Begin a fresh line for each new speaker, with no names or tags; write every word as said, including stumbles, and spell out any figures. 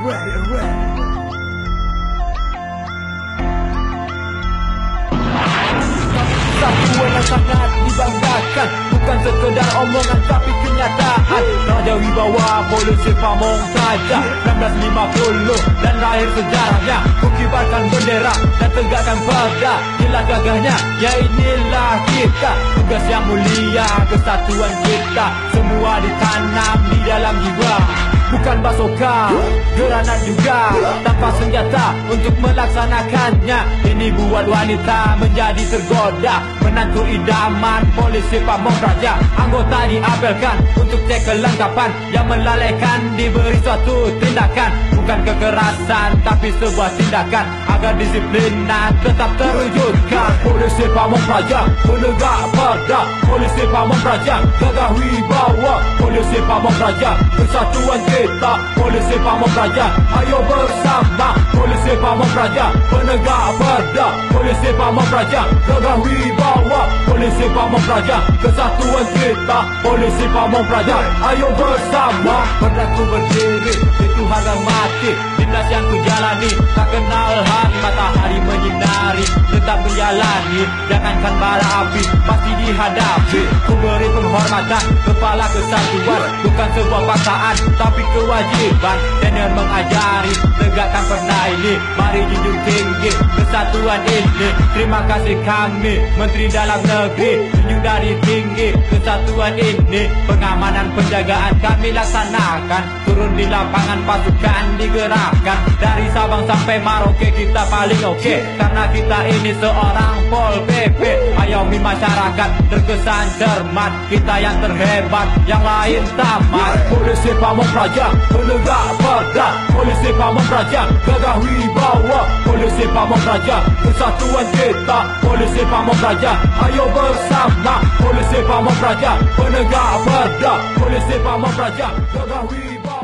Alright, alright. Satuan yang sangat dibanggakan, bukan sekedar omongan tapi kenyataan. Raja Wibawa Polisi Pamong Praja seribu sembilan ratus lima puluh dan lahir sejarahnya, kukibarkan bendera dan tegakkan perda. Jelas gagahnya, ya inilah kita, tugas yang mulia, kesatuan kita, semua ditanam di dalam jiwa. Bukan basoka, geranan juga, tanpa senjata untuk melaksanakannya. Ini buat wanita menjadi tergoda, menantu idaman Polisi Pamong Praja. Anggota diapelkan untuk cek kelengkapan, yang melalaikan diberi suatu tindakan. Bukan kekerasan tapi sebuah tindakan, agar disiplinan tetap terwujudkan. Polisi Pamong Praja, penegak perda. Polisi Pamong Praja, gagah wibawa. Polisi Pamong Praja, persatuan kita. Polisi Pamong Praja, ayo bersama. Polisi Pamong Praja, penegak perda. Polisi Pamong Praja, gagah wibawa. Polisi Pamong Praja, kesatuan kita. Polisi Pamong Praja, ayo bersama. Perdaku berdiri, itu harga mati. Dinas yang ku jalani, tak kenal hari. Matahari menyinari, tetap menjalani. Jangankan bara api, pasti dihadapi. Ku beri penghormatan, kepala kesatuan. Bukan sebuah paksaan, tapi kewajiban. Senior mengajari, tegakkan perda ini. Mari junjung tinggi kesatuan ini. Terima kasih kami, Menteri Dalam Negeri, junjung dari tinggi kesatuan ini. Pengamanan penjagaan kami laksanakan, turun di lapangan pasukan digerakkan. Dari Sabang sampai Merauke kita paling oke, karena kita ini seorang Pol P P. Ayomi masyarakat terkesan cermat, kita yang terhebat, yang lain tamat. Polisi Pamong Praja, penegak perda. Polisi Pamong Praja, gagah wibawa. Polisi Pamong Praja, kesatuan kita. Polisi Pamong Praja, ayo bersama. Polisi Pamong Praja, penegak perda. Polisi Pamong Praja, gagah wibawa.